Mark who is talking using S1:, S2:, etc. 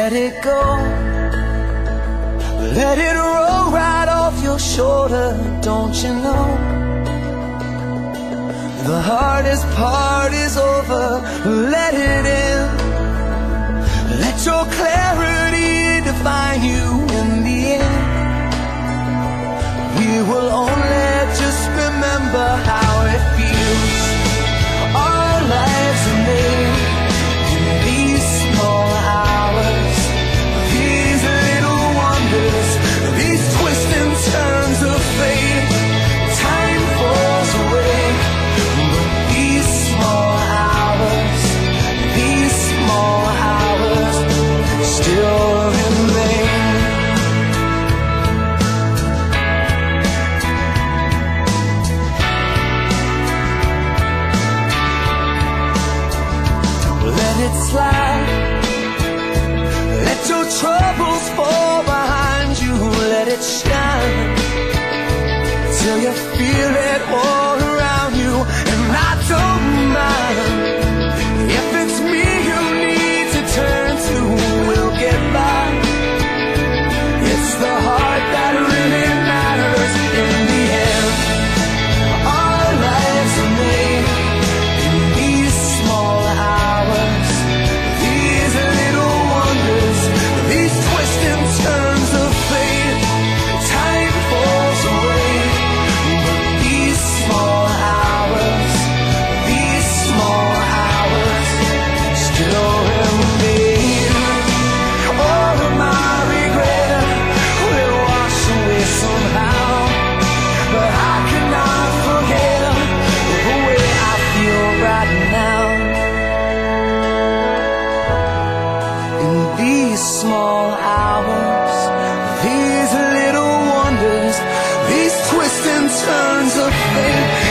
S1: let it go. Let it roll right off your shoulder, don't you know? The hardest part is over, let it in. Let your clarity define you in the end. We will only just remember how it feels. Our lives are made in these small hours, these little wonders, these twists and turns of fate. Time falls away, but these small hours, these small hours still remain. Let it slide. Let your troubles fall behind you. Let it shine till you feel it all around you. And I don't mind if it's me you need to turn to. We'll get by. It's the heart that really matters in the end. Our lives are made in these small hours, these little wonders, these twists and turns of fate. Time falls away, but these small hours, these small hours still remain. All of my regret will wash away somehow, but I cannot forget the way I feel right now. In these small hours, these little wonders, these twists and turns of fate.